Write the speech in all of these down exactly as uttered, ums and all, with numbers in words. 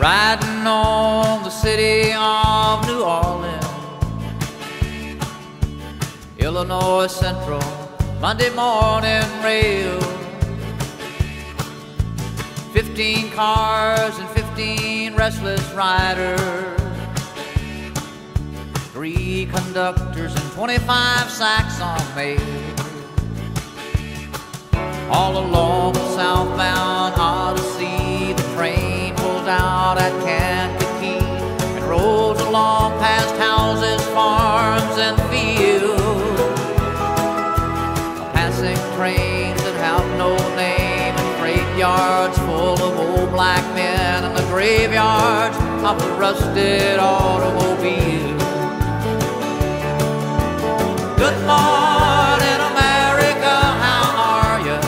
riding on the city of New Orleans. Illinois Central, Monday morning rail. Fifteen cars and fifteen restless riders. Three conductors and twenty-five sacks on mail. All along the southbound Odyssey, the train pulls out at Kankakee and rolls along past houses, farms, and fields. Passing trains that have no name, and freight yards full of old black men, and the graveyards of the rusted automobiles. Good morning, America, how are you?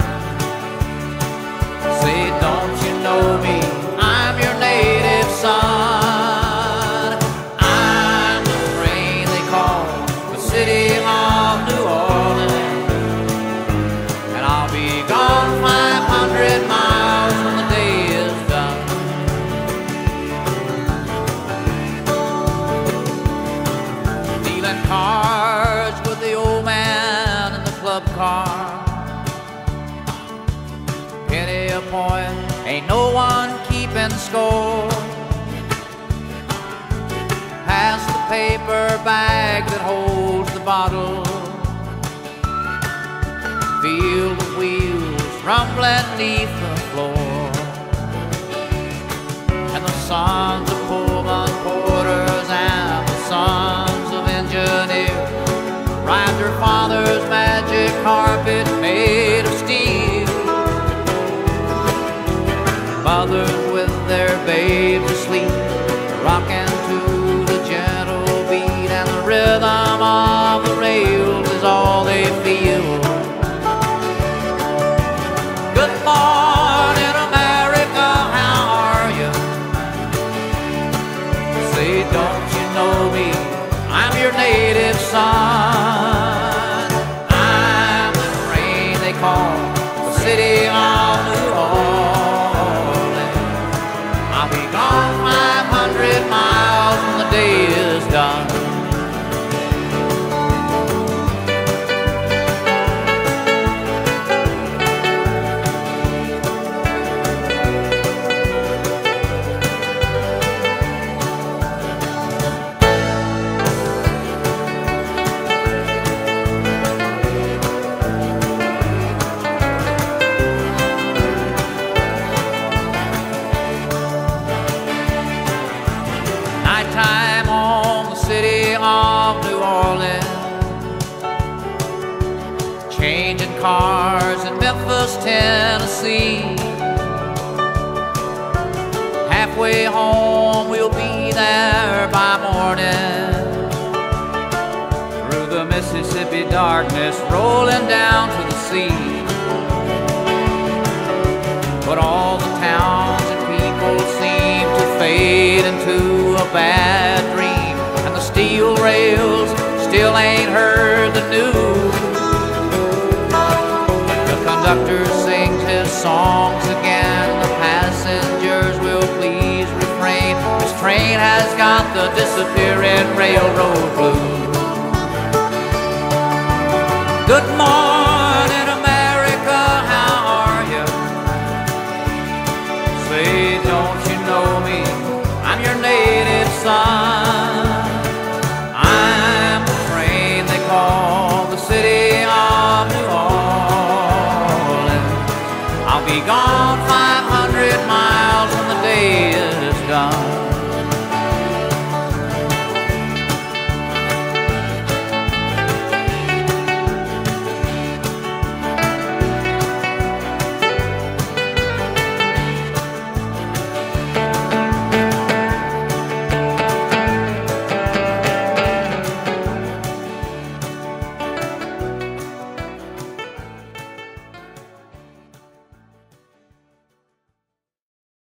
Say, don't you know me? I'm your native son. I'm the train they call the city of New Orleans, and I'll be gone five hundred miles when the day is done. Stealing cars with the old man in the club car. Penny a point, ain't no one keeping score. Pass the paper bag that holds the bottle. Feel the wheels rumbling beneath the floor. And the sons of Pullman porters and the sons of engineers ride their father's magic carpet made of steel. Mothers with their babes asleep, rocking to the gentle beat, and the rhythm of the rails is all they feel. Good morning, America, how are you? Say, don't you know me? I'm your native son. I'm the train they call the city of New Orleans. I'll be gone five hundred miles when the day is done. Nighttime on the city of New Orleans, changing cars in Memphis, Tennessee. Halfway home, we'll be there by morning. Through the Mississippi darkness, rolling down to the sea. But all the towns and people seem to fade into a bad dream, and the steel rails still ain't heard the news. The conductor sings his songs again, the passengers will please refrain. This train has got the disappearing railroad blues. Good morning, America, how are you? Say, don't you know me? I'm your native son. I'm the train they call the city of New Orleans. I'll be gone